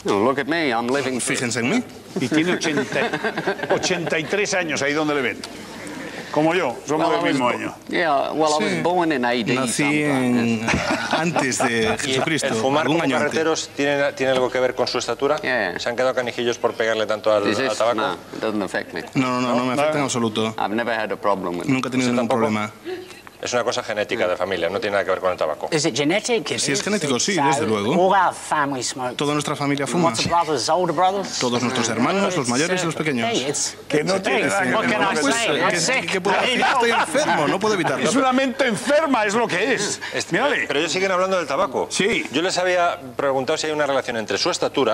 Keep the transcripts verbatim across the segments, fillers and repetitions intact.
No, look at me, I'm living... Fíjense en mí. Y tiene ochenta y tres años, ahí donde le ven. Como yo, somos Well, del mismo I was, año. Yeah, well, Sí. I was born in A D. Nací en, antes de Jesucristo, ¿El fumar algún como año antes. carreteros tiene, tiene algo que ver con su estatura? Yeah. ¿Se han quedado canijillos por pegarle tanto al, Is al this? tabaco? No, it doesn't affect me. No, no, no, no me afecta en absoluto. I've never had a problem with it. Nunca he tenido ¿Usted ningún tampoco? problema. Es una cosa genética de familia, no tiene nada que ver con el tabaco. Is it genetic? Si es genético, sí, So, desde luego. All our family smoke. Toda nuestra familia fuma. Lots of brothers, older brothers. Todos nuestros hermanos, los mayores y los pequeños. Hey, it's, Que no tiene nada que What ver can con I el say? tabaco. I'm ¿Qué, sick. qué- qué puedo decir? Estoy enfermo, no puedo evitarlo. Es una mente enferma, es lo que es. Este- Mírale. Pero ellos siguen hablando del tabaco. Sí. Yo les había preguntado si hay una relación entre su estatura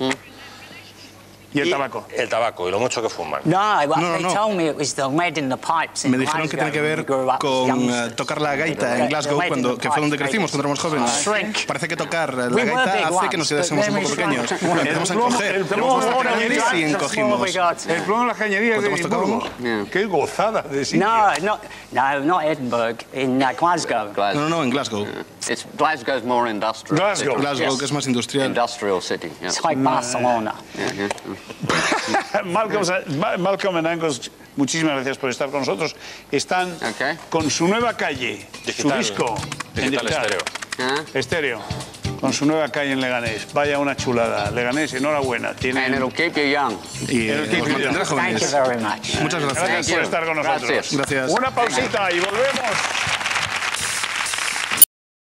Y el tabaco. el tabaco y lo mucho que fuman. No, well, No, no, they no. told me it was the lead in the pipes in Me dijeron que tiene que ver Glasgow when we grew up as con eh, youngsters. tocar la gaita The en Glasgow, lead in cuando, the que fue donde pipes crecimos cuando éramos jóvenes. Shrink. Parece que tocar la We were gaita big hace que nos once, quedemos un but poco then we pequeños. shrunk. Empezamos a El plomo- encoger. el Tenemos plomo bastante ahora cañería y That's the encogimos. small we got. El plomo de la cañería ¿Cuánto de hemos Edimburgo. tocado? Yeah. Qué gozada de sitio. No, no, no, not Edinburgh, in uh, Glasgow. Glasgow. No, no, no, en Glasgow. It's, Glasgow's more industrial. Glasgow. city. Glasgow, Yes. que es más industrial. Industrial city, yeah. It's like Barcelona. Yeah, yeah. Malcolm, Ma- Malcolm and Angus, muchísimas gracias por estar con nosotros. Están Ok. con su nueva calle, Digital. su disco. en Digital estéreo. Huh? Estéreo. Con su nueva calle en Leganés. Vaya una chulada. Leganés, enhorabuena. And Tienen... it'll keep you young. Y eh, El os mantendrá Thank you jóvenes. very much. Muchas Gracias gracias. por estar con nosotros. Gracias. Gracias. Una pausita y volvemos.